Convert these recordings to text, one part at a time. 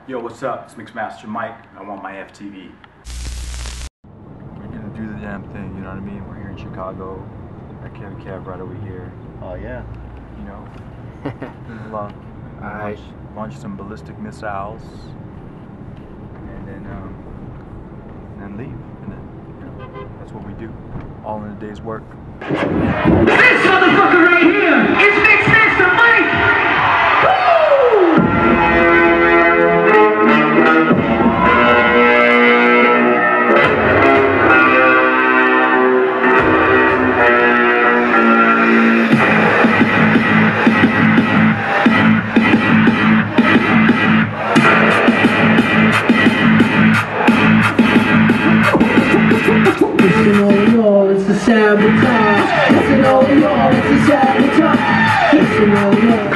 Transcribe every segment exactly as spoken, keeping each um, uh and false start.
Yo, what's up? It's Mixmaster Mike, and I want my F T V. We're gonna do the damn thing, you know what I mean? We're here in Chicago. That Kevin Kev right over here. Oh yeah. You know, launch, Alright. launch, launch some ballistic missiles, and then um, and then leave, and then you know, that's what we do, all in a day's work. This motherfucker right here is Mixmaster Mike! Listen, all in all, it's a sabotage. Listen, all in all, it's a sabotage. Listen, all in all.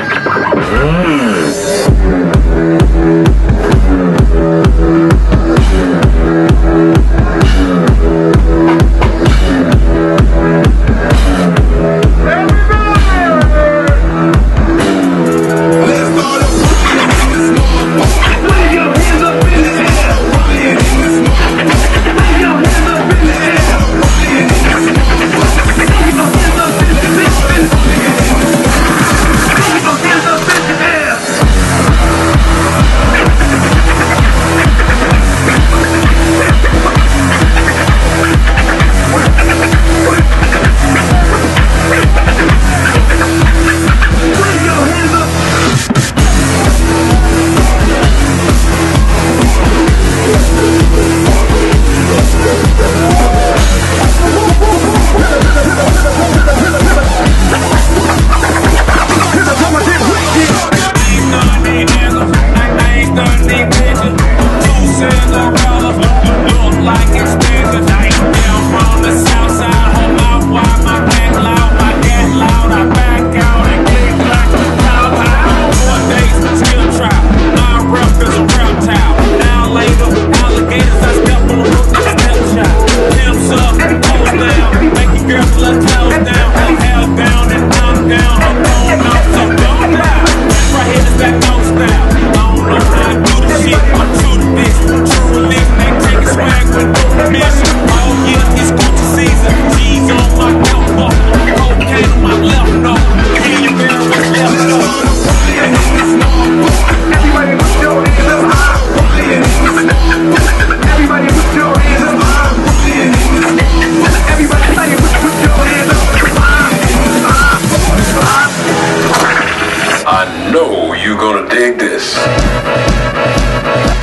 I know you're gonna dig this.